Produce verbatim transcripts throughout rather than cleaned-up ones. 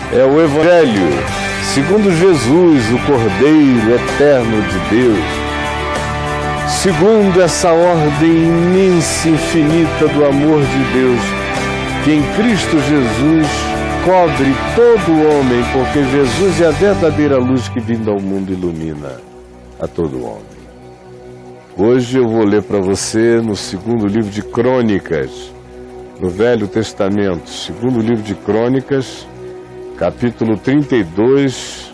é o Evangelho segundo Jesus, o Cordeiro Eterno de Deus, segundo essa ordem imensa e infinita do amor de Deus, que em Cristo Jesus cobre todo o homem, porque Jesus é a verdadeira luz que vindo ao mundo ilumina a todo homem. Hoje eu vou ler para você no segundo livro de Crônicas, no Velho Testamento, segundo livro de Crônicas, capítulo trinta e dois,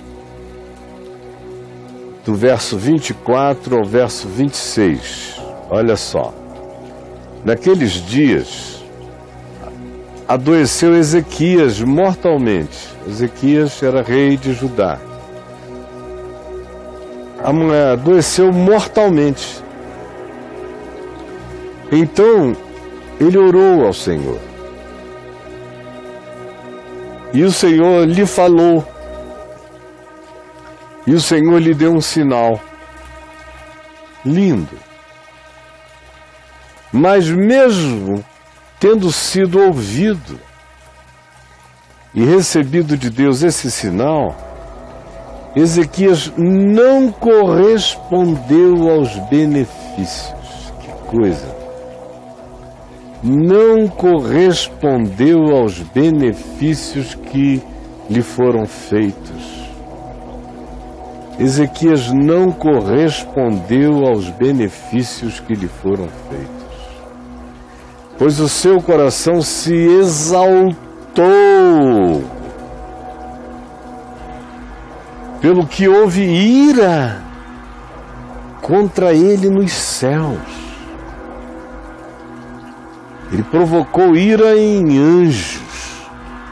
do verso vinte e quatro ao verso vinte e seis. Olha só. Naqueles dias, adoeceu Ezequias mortalmente. Ezequias era rei de Judá. A mulher adoeceu mortalmente. Então, ele orou ao Senhor. E o Senhor lhe falou. E o Senhor lhe deu um sinal. Lindo. Mas mesmo tendo sido ouvido e recebido de Deus esse sinal, Ezequias não correspondeu aos benefícios. Que coisa! Não correspondeu aos benefícios que lhe foram feitos. Ezequias não correspondeu aos benefícios que lhe foram feitos, pois o seu coração se exaltou, pelo que houve ira contra ele nos céus. Ele provocou ira em anjos.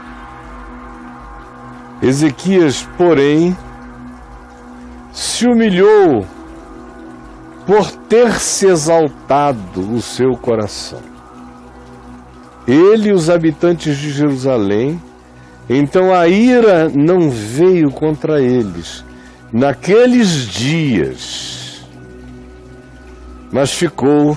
Ezequias, porém, se humilhou por ter se exaltado o seu coração. Ele e os habitantes de Jerusalém, então a ira não veio contra eles naqueles dias, mas ficou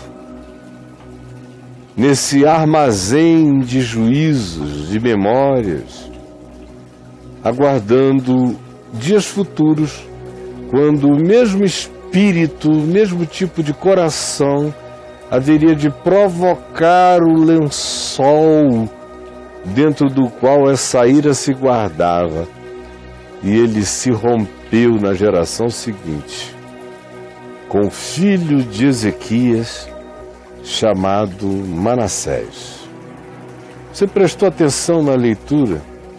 nesse armazém de juízos, de memórias, aguardando dias futuros, quando o mesmo espírito, o mesmo tipo de coração, haveria de provocar o lençol dentro do qual essa ira se guardava. E ele se rompeu na geração seguinte, com o filho de Ezequias, chamado Manassés. Você prestou atenção na leitura?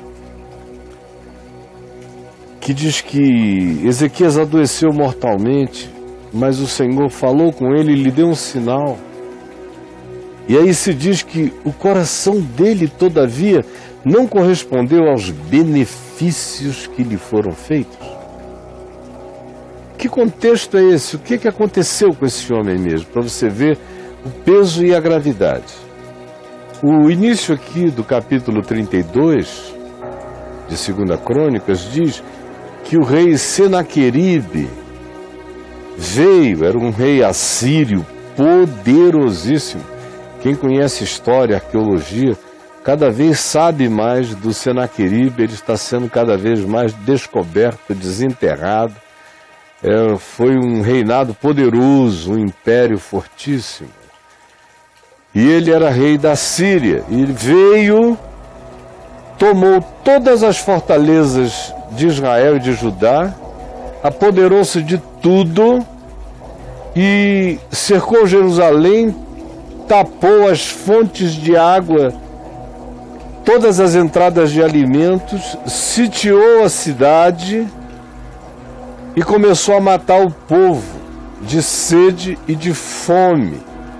Que diz que Ezequias adoeceu mortalmente, mas o Senhor falou com ele e lhe deu um sinal. E aí se diz que o coração dele, todavia, não correspondeu aos benefícios que lhe foram feitos. Que contexto é esse? O que, que aconteceu com esse homem mesmo? Para você ver o peso e a gravidade. O início aqui do capítulo trinta e dois de segunda Crônicas diz que o rei Senaqueribe veio, era um rei assírio poderosíssimo. Quem conhece história, arqueologia, cada vez sabe mais do Senaqueribe. Ele está sendo cada vez mais descoberto, desenterrado. É, foi um reinado poderoso, um império fortíssimo. E ele era rei da Síria. Ele veio, tomou todas as fortalezas de Israel e de Judá, apoderou-se de tudo e cercou Jerusalém, tapou as fontes de água, todas as entradas de alimentos, sitiou a cidade e começou a matar o povo de sede e de fome.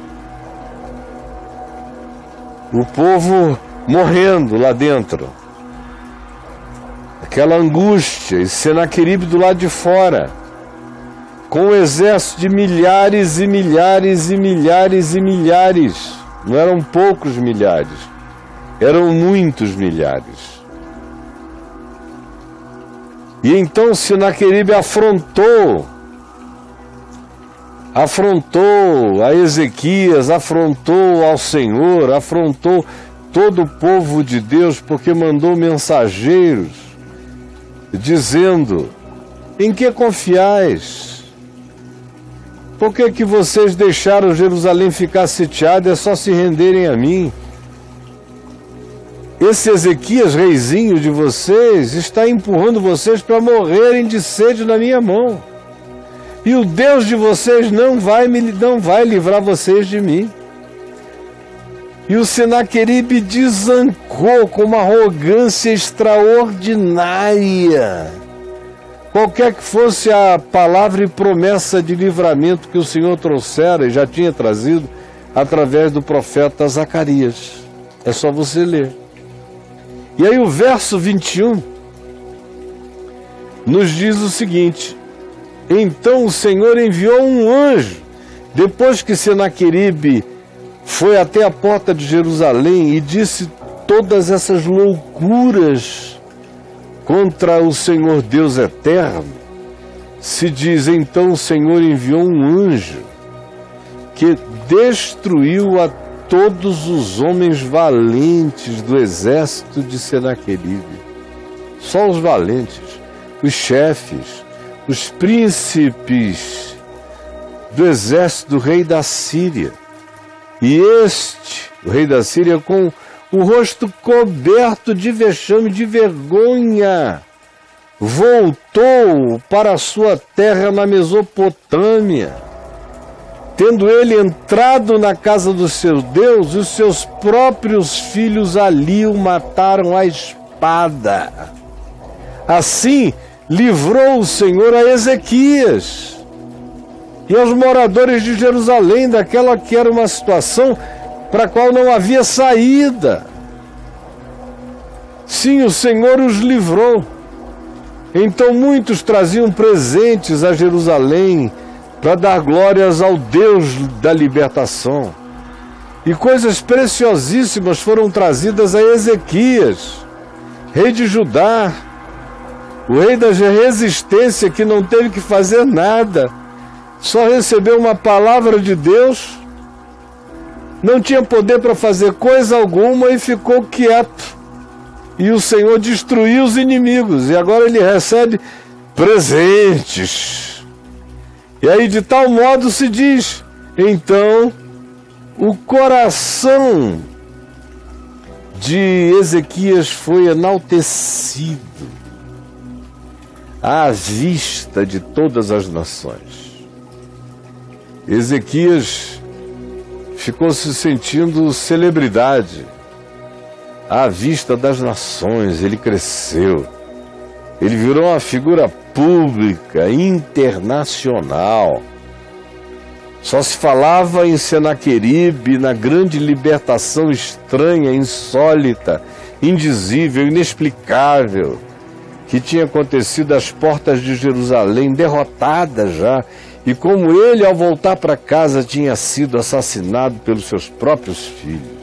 O povo morrendo lá dentro. Aquela angústia, e Senaqueribe do lado de fora, com um exército de milhares e milhares e milhares e milhares. Não eram poucos milhares, eram muitos milhares. E então Senaqueribe afrontou, afrontou a Ezequias, afrontou ao Senhor, afrontou todo o povo de Deus, porque mandou mensageiros dizendo: em que confiais? Por que que vocês deixaram Jerusalém ficar sitiada? É só se renderem a mim. Esse Ezequias, reizinho de vocês, está empurrando vocês para morrerem de sede na minha mão. E o Deus de vocês não vai, me, não vai livrar vocês de mim. E o Senaqueribe desancou com uma arrogância extraordinária. Qualquer que fosse a palavra e promessa de livramento que o Senhor trouxera e já tinha trazido através do profeta Zacarias. É só você ler. E aí o verso vinte e um nos diz o seguinte: então o Senhor enviou um anjo, depois que Senaqueribe foi até a porta de Jerusalém e disse todas essas loucuras contra o Senhor Deus eterno. Se diz, então o Senhor enviou um anjo que destruiu a todos os homens valentes do exército de Senaqueribe. Só os valentes, os chefes, os príncipes do exército do rei da Síria. E este, o rei da Síria, com o rosto coberto de vexame, de vergonha, voltou para a sua terra na Mesopotâmia. Tendo ele entrado na casa do seu Deus, os seus próprios filhos ali o mataram à espada. Assim, livrou o Senhor a Ezequias e aos moradores de Jerusalém daquela que era uma situação para a qual não havia saída. Sim, o Senhor os livrou. Então muitos traziam presentes a Jerusalém para dar glórias ao Deus da libertação. E coisas preciosíssimas foram trazidas a Ezequias, rei de Judá, o rei da resistência, que não teve que fazer nada, só recebeu uma palavra de Deus, não tinha poder para fazer coisa alguma e ficou quieto. E o Senhor destruiu os inimigos, e agora ele recebe presentes. E aí de tal modo se diz, então, o coração de Ezequias foi enaltecido à vista de todas as nações. Ezequias ficou se sentindo celebridade à vista das nações. Ele cresceu, ele virou uma figura pública, internacional. Só se falava em Senaqueribe, na grande libertação estranha, insólita, indizível, inexplicável, que tinha acontecido às portas de Jerusalém, derrotada já, e como ele, ao voltar para casa, tinha sido assassinado pelos seus próprios filhos.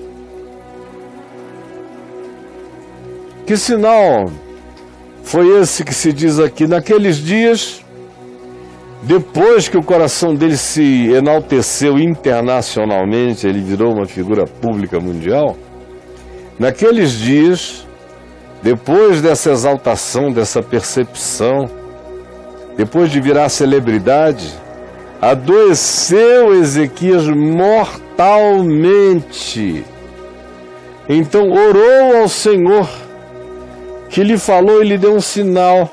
Que sinal foi esse que se diz aqui? Naqueles dias, depois que o coração dele se enalteceu internacionalmente, ele virou uma figura pública mundial, naqueles dias, depois dessa exaltação, dessa percepção, depois de virar celebridade, adoeceu Ezequias mortalmente. Então orou ao Senhor, que lhe falou e lhe deu um sinal.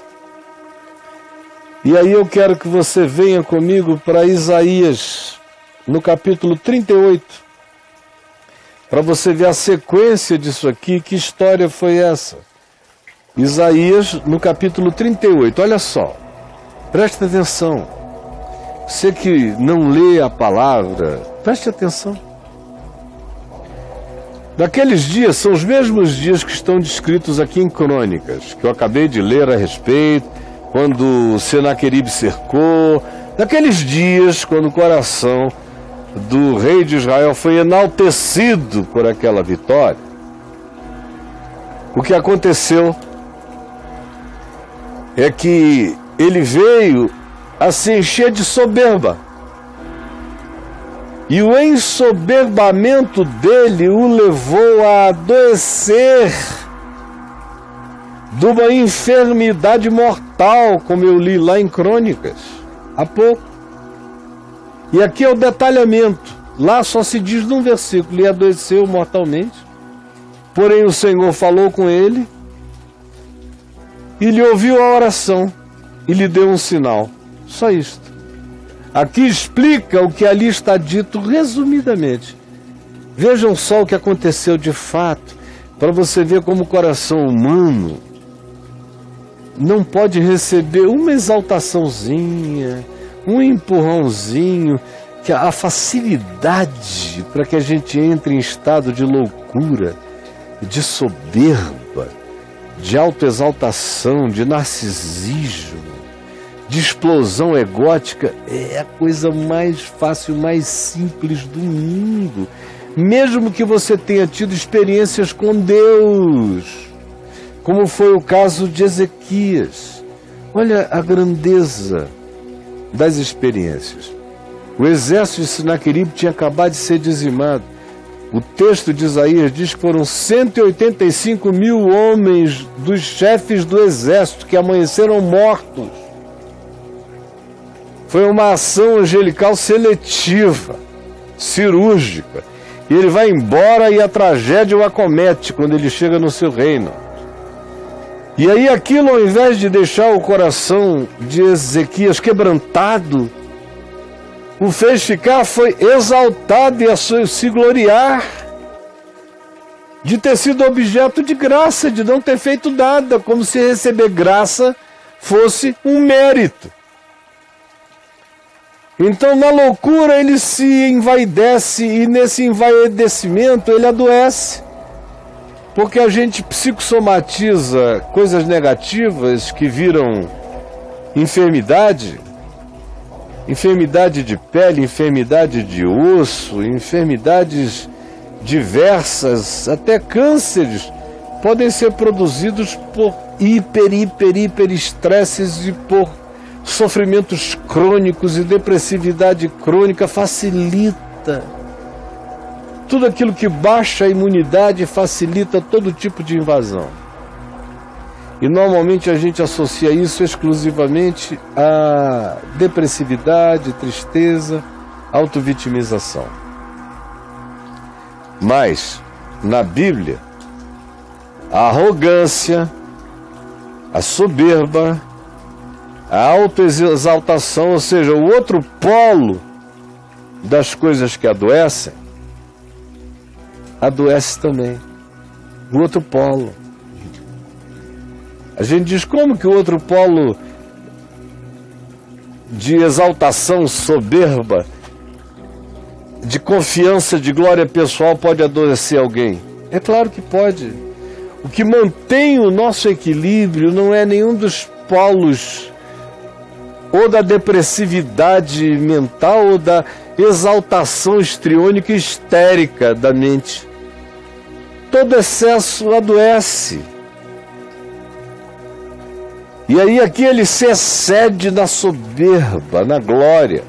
E aí eu quero que você venha comigo para Isaías, no capítulo trinta e oito, para você ver a sequência disso aqui. Que história foi essa? Isaías, no capítulo trinta e oito, olha só, preste atenção. Você que não lê a palavra, preste atenção. Daqueles dias são os mesmos dias que estão descritos aqui em Crônicas, que eu acabei de ler a respeito, quando Senaqueribe cercou. Daqueles dias, quando o coração do rei de Israel foi enaltecido por aquela vitória, o que aconteceu é que ele veio a se encher de soberba. E o ensoberbamento dele o levou a adoecer. de uma enfermidade mortal, como eu li lá em Crônicas, há pouco. E aqui é o detalhamento. Lá só se diz num versículo: e adoeceu mortalmente. Porém o Senhor falou com ele e lhe ouviu a oração e lhe deu um sinal. Só isto. Aqui explica o que ali está dito resumidamente. Vejam só o que aconteceu de fato, para você ver como o coração humano não pode receber uma exaltaçãozinha, um empurrãozinho, que a facilidade para que a gente entre em estado de loucura, de soberba, de autoexaltação, de narcisismo, de explosão egótica, é a coisa mais fácil, mais simples do mundo. Mesmo que você tenha tido experiências com Deus, como foi o caso de Ezequias. Olha a grandeza das experiências. O exército de Senaqueribe tinha acabado de ser dizimado. O texto de Isaías diz que foram cento e oitenta e cinco mil homens dos chefes do exército que amanheceram mortos. Foi uma ação angelical seletiva, cirúrgica. E ele vai embora e a tragédia o acomete quando ele chega no seu reino. E aí aquilo, ao invés de deixar o coração de Ezequias quebrantado, o fez ficar, foi exaltado e a se gloriar de ter sido objeto de graça, de não ter feito nada, como se receber graça fosse um mérito. Então, na loucura, ele se envaidece e nesse envaidecimento ele adoece. Porque a gente psicossomatiza coisas negativas que viram enfermidade, enfermidade de pele, enfermidade de osso, enfermidades diversas, até cânceres, podem ser produzidos por hiper, hiper, hiper estresses e por sofrimentos crônicos, e depressividade crônica facilita. Tudo aquilo que baixa a imunidade facilita todo tipo de invasão. E normalmente a gente associa isso exclusivamente a depressividade, tristeza, autovitimização. Mas, na Bíblia, a arrogância, a soberba, a autoexaltação, ou seja, o outro polo das coisas que adoecem, adoece também. O outro polo. A gente diz, como que o outro polo de exaltação, soberba, de confiança, de glória pessoal pode adoecer alguém? É claro que pode. O que mantém o nosso equilíbrio não é nenhum dos polos ou da depressividade mental ou da exaltação histriônica e histérica da mente. Todo excesso adoece. E aí aqui ele se excede na soberba, na glória.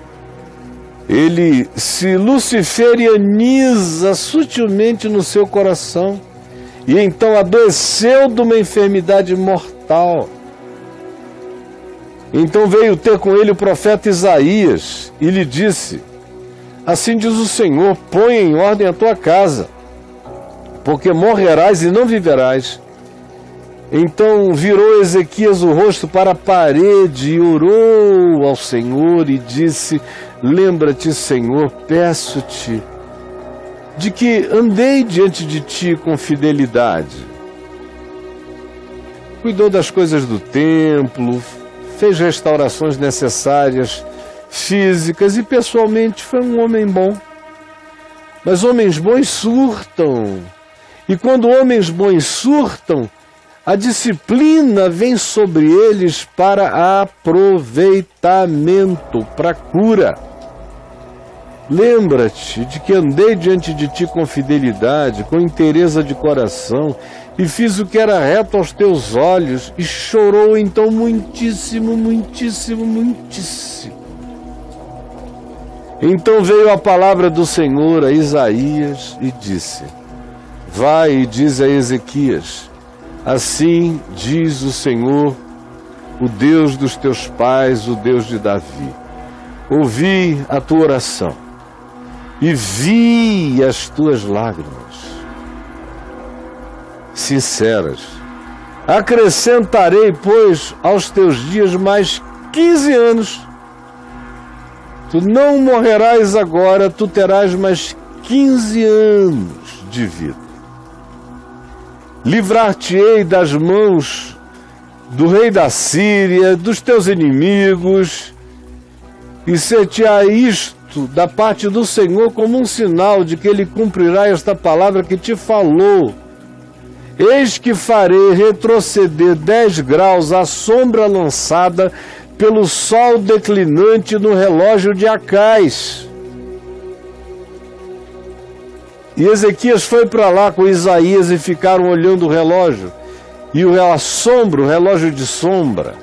Ele se luciferianiza sutilmente no seu coração. E então adoeceu de uma enfermidade mortal. Então veio ter com ele o profeta Isaías e lhe disse: assim diz o Senhor, põe em ordem a tua casa, porque morrerás e não viverás. Então virou Ezequias o rosto para a parede e orou ao Senhor e disse: lembra-te, Senhor, peço-te, de que andei diante de ti com fidelidade. Cuidou das coisas do templo, fez restaurações necessárias, físicas, e pessoalmente foi um homem bom. Mas homens bons surtam. E quando homens bons surtam, a disciplina vem sobre eles para aproveitamento, para cura. Lembra-te de que andei diante de ti com fidelidade, com inteireza de coração, e fiz o que era reto aos teus olhos, e chorou então muitíssimo, muitíssimo, muitíssimo. Então veio a palavra do Senhor a Isaías e disse: vai e diz a Ezequias: Assim diz o Senhor, o Deus dos teus pais, o Deus de Davi. Ouvi a tua oração e vi as tuas lágrimas sinceras. Acrescentarei, pois, aos teus dias mais quinze anos. Tu não morrerás agora, tu terás mais quinze anos de vida. Livrar-te-ei das mãos do rei da Síria, dos teus inimigos, e ser-te-á isto da parte do Senhor como um sinal de que Ele cumprirá esta palavra que te falou. Eis que farei retroceder dez graus a sombra lançada pelo sol declinante no relógio de Acais. E Ezequias foi para lá com Isaías e ficaram olhando o relógio. E o a sombra, o relógio de sombra,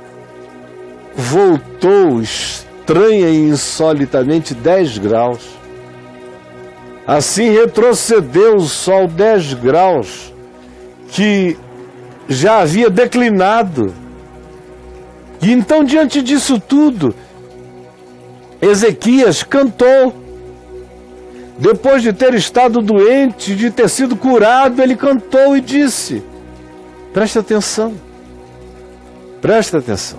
voltou estranha e insolitamente dez graus. Assim retrocedeu o sol dez graus, que já havia declinado. E então, diante disso tudo, Ezequias cantou. Depois de ter estado doente, de ter sido curado, ele cantou e disse: presta atenção, presta atenção.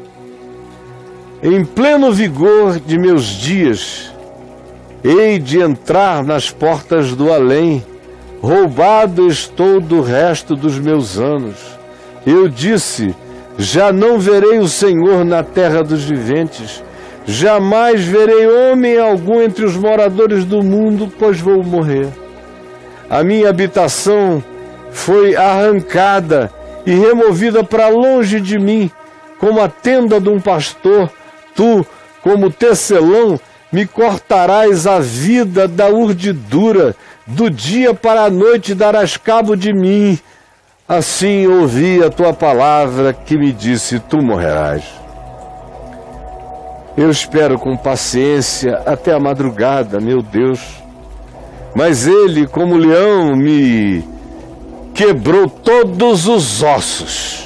Em pleno vigor de meus dias, hei de entrar nas portas do além, roubado estou do resto dos meus anos. Eu disse: já não verei o Senhor na terra dos viventes, jamais verei homem algum entre os moradores do mundo, pois vou morrer. A minha habitação foi arrancada e removida para longe de mim, como a tenda de um pastor. Tu, como tecelão, me cortarás a vida da urdidura, do dia para a noite darás cabo de mim. Assim ouvi a tua palavra que me disse: tu morrerás. Eu espero com paciência até a madrugada, meu Deus. Mas ele, como leão, me quebrou todos os ossos.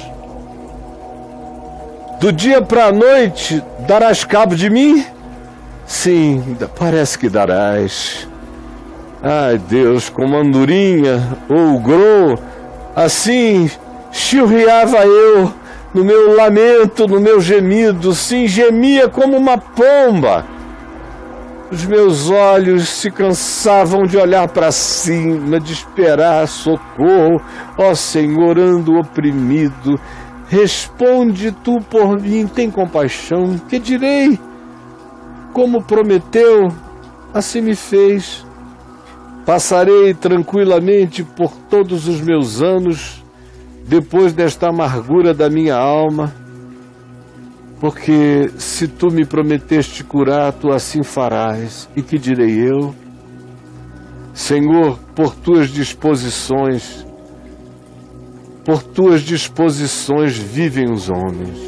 Do dia para a noite darás cabo de mim? Sim, parece que darás. Ai, Deus, como andorinha ou grô, assim chilreava eu no meu lamento, no meu gemido, sim, gemia como uma pomba. Os meus olhos se cansavam de olhar para cima, de esperar socorro. Ó Senhor, ando oprimido. Responde tu por mim, tem compaixão. Que direi? Como prometeu, assim me fez. Passarei tranquilamente por todos os meus anos, depois desta amargura da minha alma, porque se tu me prometeste curar, tu assim farás. E que direi eu? Senhor, por tuas disposições, por tuas disposições vivem os homens.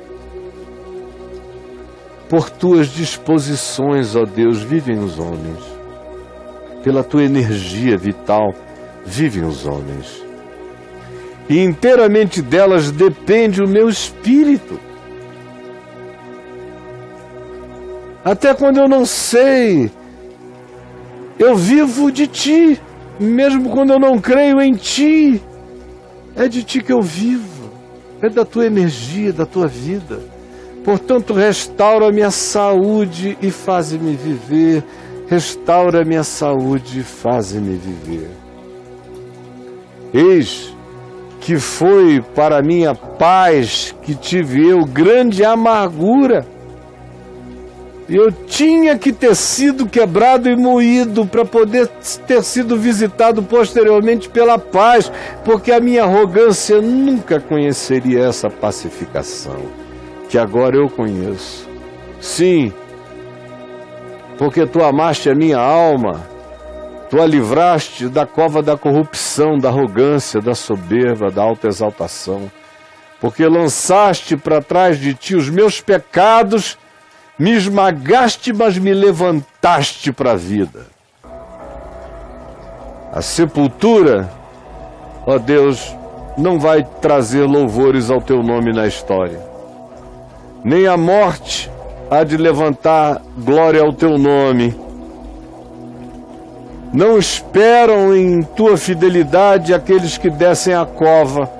Por tuas disposições, ó Deus, vivem os homens. Pela tua energia vital, vivem os homens. E inteiramente delas depende o meu espírito. Até quando eu não sei, eu vivo de ti. Mesmo quando eu não creio em ti, é de ti que eu vivo. É da tua energia, da tua vida. Portanto, restaura a minha saúde e faze-me viver. Restaura a minha saúde e faze-me viver. Eis que foi para a minha paz que tive eu grande amargura. Eu tinha que ter sido quebrado e moído para poder ter sido visitado posteriormente pela paz, porque a minha arrogância nunca conheceria essa pacificação, que agora eu conheço. Sim, porque tu amaste a minha alma, tu a livraste da cova da corrupção, da arrogância, da soberba, da autoexaltação, porque lançaste para trás de ti os meus pecados, me esmagaste, mas me levantaste para a vida. A sepultura, ó Deus, não vai trazer louvores ao teu nome na história. Nem a morte há de levantar glória ao teu nome. Não esperam em tua fidelidade aqueles que descem à cova.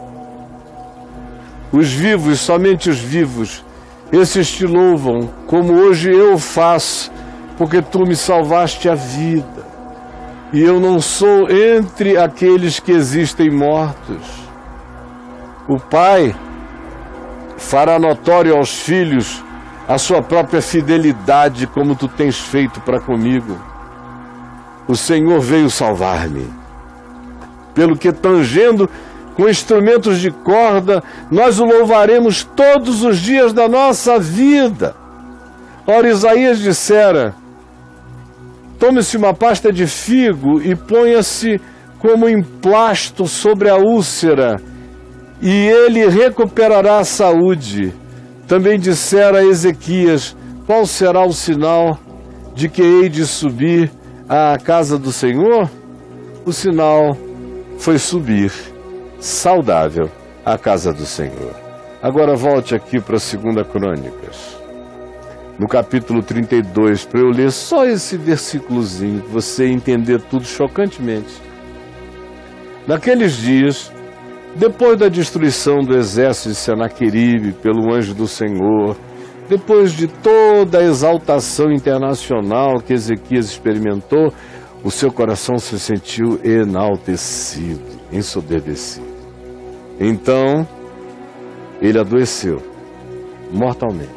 Os vivos, somente os vivos, esses te louvam, como hoje eu faço, porque tu me salvaste a vida. E eu não sou entre aqueles que existem mortos. O Pai fará notório aos filhos a sua própria fidelidade, como tu tens feito para comigo. O Senhor veio salvar-me. Pelo que, tangendo com instrumentos de corda, nós o louvaremos todos os dias da nossa vida. Ora, Isaías dissera: tome-se uma pasta de figo e ponha-se como emplasto sobre a úlcera, e ele recuperará a saúde. Também dissera a Ezequias: qual será o sinal de que hei de subir à casa do Senhor? O sinal foi subir saudável à casa do Senhor. Agora volte aqui para a segunda Crônicas, no capítulo trinta e dois, para eu ler só esse versículozinho, para você entender tudo chocantemente. Naqueles dias, depois da destruição do exército de Senaqueribe pelo anjo do Senhor, depois de toda a exaltação internacional que Ezequias experimentou, o seu coração se sentiu enaltecido, ensoberbecido. Então, ele adoeceu mortalmente.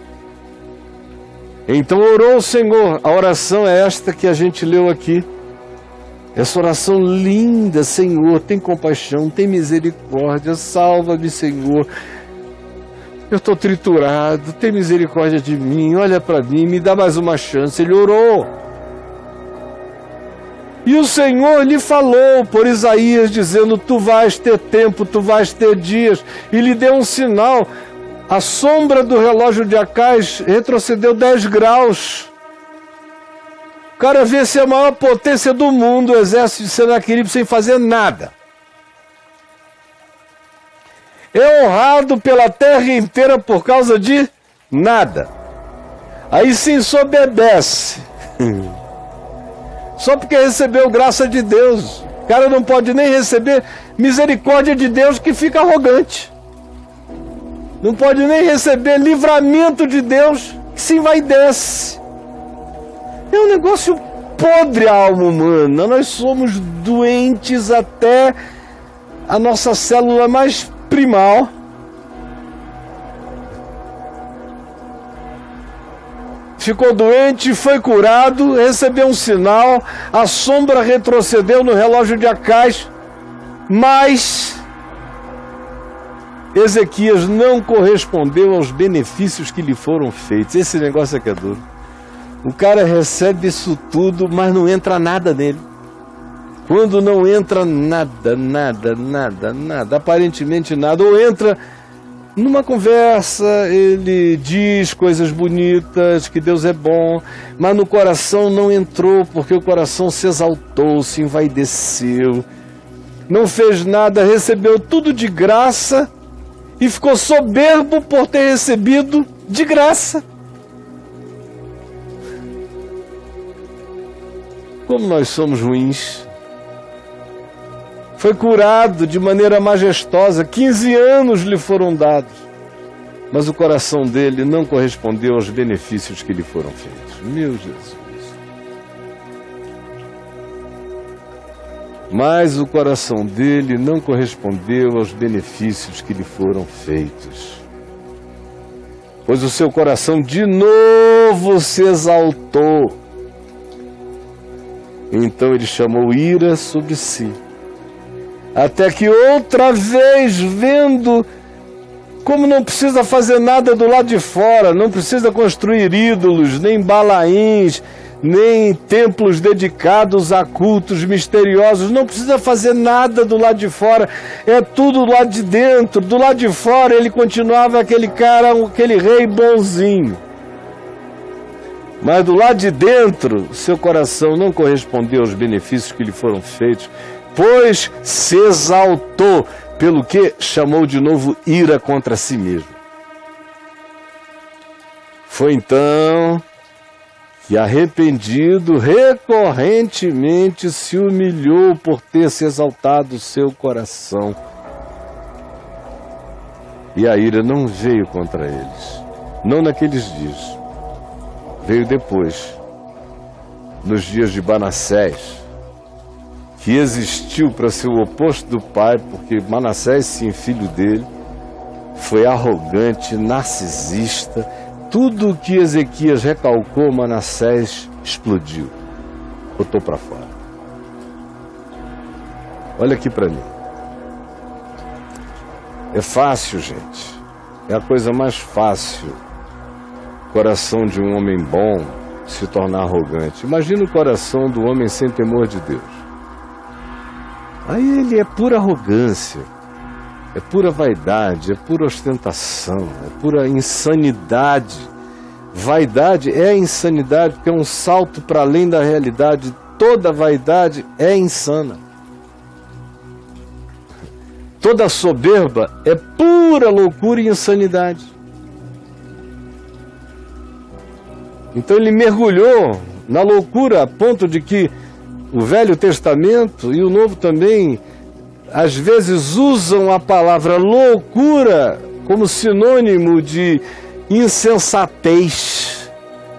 Então orou o Senhor. A oração é esta que a gente leu aqui. Essa oração linda: Senhor, tem compaixão, tem misericórdia, salva-me, Senhor. Eu estou triturado, tem misericórdia de mim, olha para mim, me dá mais uma chance. Ele orou. E o Senhor lhe falou por Isaías, dizendo: tu vais ter tempo, tu vais ter dias. E lhe deu um sinal. A sombra do relógio de Acais retrocedeu dez graus. O cara vence a maior potência do mundo, o exército de Senaqueribe, sem fazer nada. É honrado pela terra inteira por causa de nada. Aí se ensoberbece. Só porque recebeu graça de Deus. O cara não pode nem receber misericórdia de Deus, que fica arrogante. Não pode nem receber livramento de Deus, que se envaidece. É um negócio podre a alma humana. Nós somos doentes até a nossa célula mais primal. Ficou doente, foi curado, recebeu um sinal, a sombra retrocedeu no relógio de Acais, mas Ezequias não correspondeu aos benefícios que lhe foram feitos. Esse negócio aqui é duro. O cara recebe isso tudo, mas não entra nada nele. Quando não entra nada, nada, nada, nada, aparentemente nada, ou entra numa conversa, ele diz coisas bonitas, que Deus é bom, mas no coração não entrou, porque o coração se exaltou, se envaideceu, não fez nada, recebeu tudo de graça e ficou soberbo por ter recebido de graça. Como nós somos ruins. Foi curado de maneira majestosa, quinze anos lhe foram dados, mas o coração dele não correspondeu aos benefícios que lhe foram feitos. Meu Jesus! Mas o coração dele não correspondeu aos benefícios que lhe foram feitos, pois o seu coração de novo se exaltou. Então ele chamou ira sobre si, até que outra vez, vendo como não precisa fazer nada do lado de fora, não precisa construir ídolos, nem balaíns, nem templos dedicados a cultos misteriosos, não precisa fazer nada do lado de fora, é tudo do lado de dentro. Do lado de fora ele continuava aquele cara, aquele rei bonzinho, mas do lado de dentro seu coração não correspondeu aos benefícios que lhe foram feitos, pois se exaltou, pelo que chamou de novo ira contra si mesmo. Foi então que, arrependido, recorrentemente se humilhou por ter se exaltado o seu coração. E a ira não veio contra eles, não naqueles dias, veio depois, nos dias de Manassés, que existiu para ser o oposto do pai, porque Manassés, sim, filho dele, foi arrogante, narcisista. Tudo o que Ezequias recalcou, Manassés explodiu, botou para fora. Olha aqui para mim. É fácil, gente. É a coisa mais fácil. O coração de um homem bom se tornar arrogante. Imagina o coração do homem sem temor de Deus. Aí ele é pura arrogância, é pura vaidade, é pura ostentação, é pura insanidade. Vaidade é insanidade, porque é um salto para além da realidade. Toda vaidade é insana. Toda soberba é pura loucura e insanidade. Então ele mergulhou na loucura a ponto de que o Velho Testamento e o Novo também, às vezes, usam a palavra loucura como sinônimo de insensatez.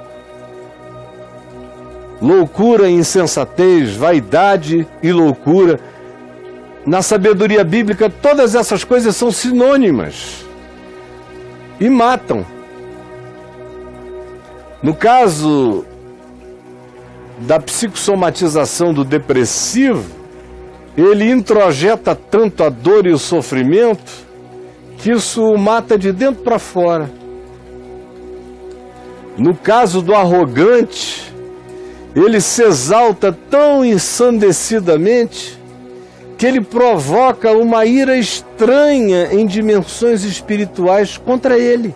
Loucura e insensatez, vaidade e loucura. Na sabedoria bíblica, todas essas coisas são sinônimas e matam. No caso da psicossomatização do depressivo, ele introjeta tanto a dor e o sofrimento que isso o mata de dentro para fora. No caso do arrogante, ele se exalta tão ensandecidamente que ele provoca uma ira estranha em dimensões espirituais contra ele.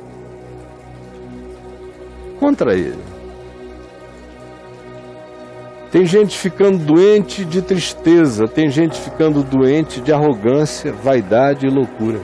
Contra ele. Tem gente ficando doente de tristeza, tem gente ficando doente de arrogância, vaidade e loucura.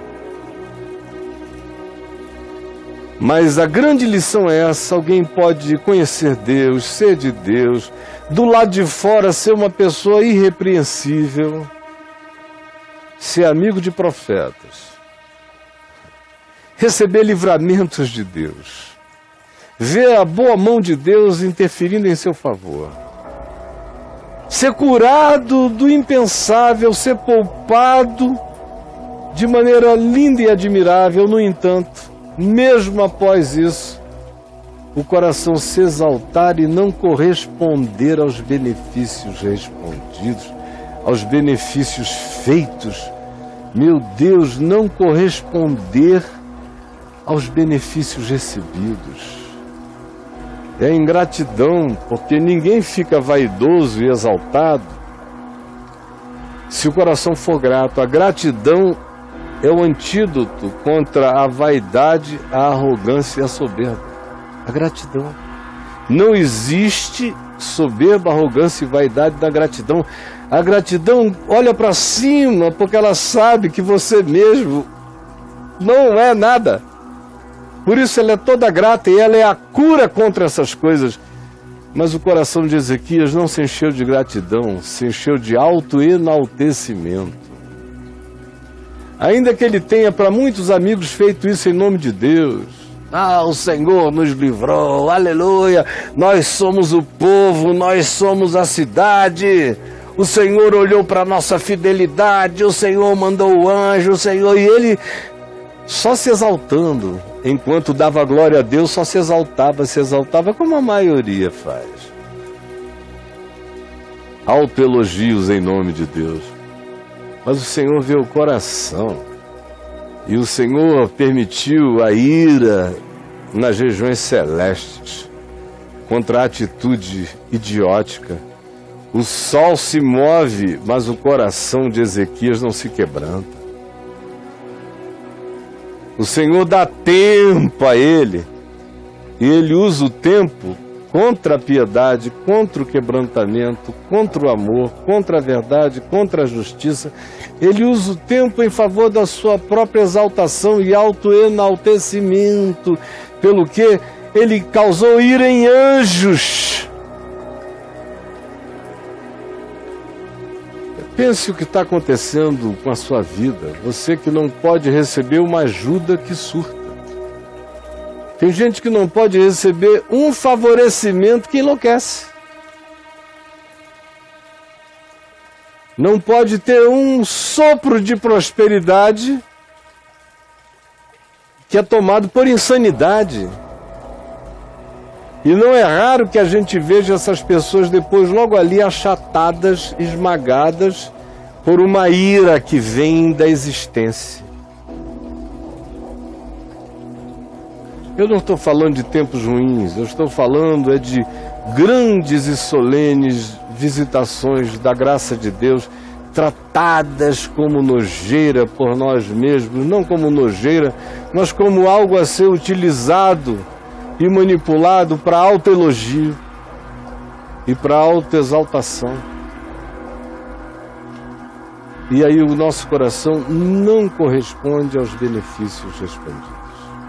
Mas a grande lição é essa: alguém pode conhecer Deus, ser de Deus, do lado de fora ser uma pessoa irrepreensível, ser amigo de profetas, receber livramentos de Deus, ver a boa mão de Deus interferindo em seu favor, ser curado do impensável, ser poupado de maneira linda e admirável. No entanto, mesmo após isso, o coração se exaltar e não corresponder aos benefícios respondidos, aos benefícios feitos. Meu Deus, não corresponder aos benefícios recebidos. É ingratidão, porque ninguém fica vaidoso e exaltado se o coração for grato. A gratidão é o antídoto contra a vaidade, a arrogância e a soberba. A gratidão. Não existe soberba, arrogância e vaidade da gratidão. A gratidão olha para cima porque ela sabe que você mesmo não é nada. Por isso ela é toda grata e ela é a cura contra essas coisas. Mas o coração de Ezequias não se encheu de gratidão, se encheu de autoenaltecimento. Ainda que ele tenha para muitos amigos feito isso em nome de Deus. Ah, o Senhor nos livrou, aleluia, nós somos o povo, nós somos a cidade, o Senhor olhou para a nossa fidelidade, o Senhor mandou o anjo, o Senhor, e ele só se exaltando, enquanto dava glória a Deus, só se exaltava, se exaltava como a maioria faz. Autoelogios em nome de Deus. Mas o Senhor vê o coração. E o Senhor permitiu a ira nas regiões celestes contra a atitude idiótica. O sol se move, mas o coração de Ezequias não se quebranta. O Senhor dá tempo a ele, e ele usa o tempo contra a piedade, contra o quebrantamento, contra o amor, contra a verdade, contra a justiça. Ele usa o tempo em favor da sua própria exaltação e autoenaltecimento, pelo que ele causou ira em anjos. Pense o que está acontecendo com a sua vida. Você que não pode receber uma ajuda que surta. Tem gente que não pode receber um favorecimento que enlouquece. Não pode ter um sopro de prosperidade que é tomado por insanidade. E não é raro que a gente veja essas pessoas depois logo ali achatadas, esmagadas por uma ira que vem da existência. Eu não estou falando de tempos ruins, eu estou falando é de grandes e solenes visitações da graça de Deus, tratadas como nojeira por nós mesmos, não como nojeira, mas como algo a ser utilizado e manipulado para autoelogio e para autoexaltação. E aí o nosso coração não corresponde aos benefícios respondidos,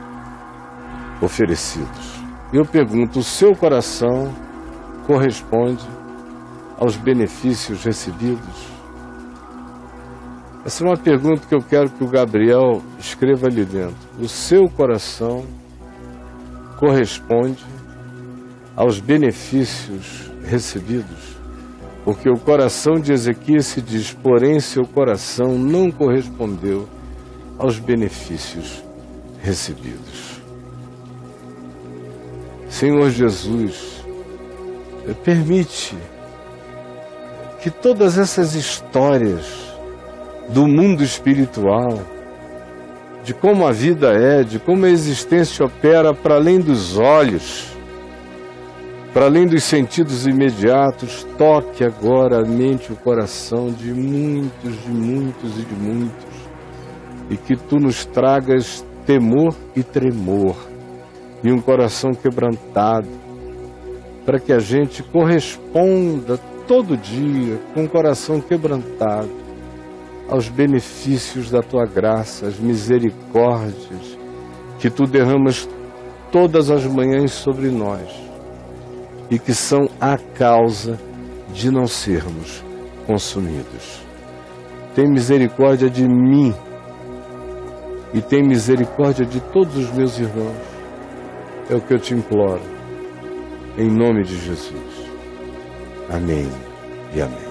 oferecidos. Eu pergunto, o seu coração corresponde aos benefícios recebidos? Essa é uma pergunta que eu quero que o Gabriel escreva ali dentro. O seu coração corresponde aos benefícios recebidos? Porque o coração de Ezequias se diz, porém seu coração não correspondeu aos benefícios recebidos. Senhor Jesus, permite que todas essas histórias do mundo espiritual, de como a vida é, de como a existência opera para além dos olhos, para além dos sentidos imediatos, toque agora a mente e o coração de muitos, de muitos e de muitos, e que Tu nos tragas temor e tremor, e um coração quebrantado, para que a gente corresponda todo dia com o coração quebrantado aos benefícios da Tua graça, as misericórdias que Tu derramas todas as manhãs sobre nós e que são a causa de não sermos consumidos. Tem misericórdia de mim e tem misericórdia de todos os meus irmãos. É o que eu te imploro, em nome de Jesus. Amém e amém.